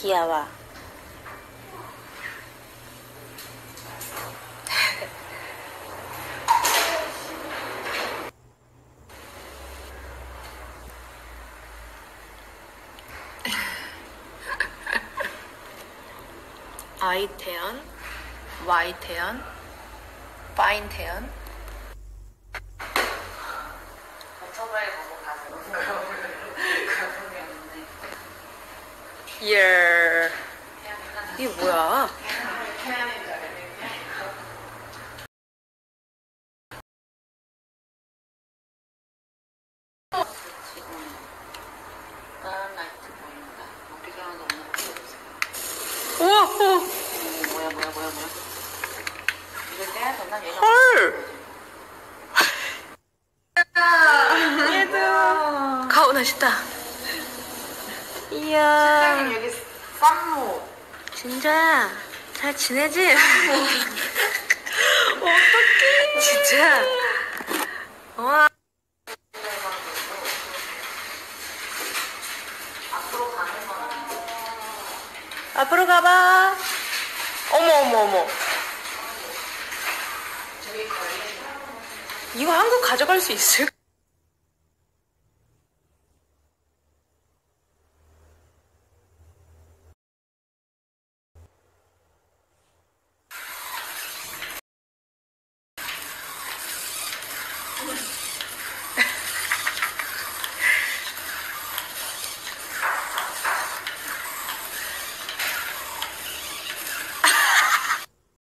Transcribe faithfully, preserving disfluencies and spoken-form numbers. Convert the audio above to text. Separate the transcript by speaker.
Speaker 1: 귀여워.
Speaker 2: 아이 태연, 와이 태연, 파인 태연.
Speaker 3: 오토바이 보고 가서 그런 소리였는데.
Speaker 2: 예. 이게 뭐야?
Speaker 3: 태연인 줄 알았는데. 지금 다른 라이트 보인다. 우리가 너무 필요 없어.
Speaker 2: 우와, 우와.
Speaker 3: 뭐야 뭐야 뭐야 뭐야. 이걸 떼야 되나? 얘가
Speaker 2: 헐. 얘도 가오 나시다. 이야.
Speaker 3: 여기 쌈무.
Speaker 2: 진짜야. 잘 지내지? 어떡해. 진짜. 와.
Speaker 3: 앞으로 가는 거는
Speaker 2: 앞으로 가봐. 어머, 어머, 어머.
Speaker 3: 저기 걸리는
Speaker 2: 이거 한국 가져갈 수 있을까?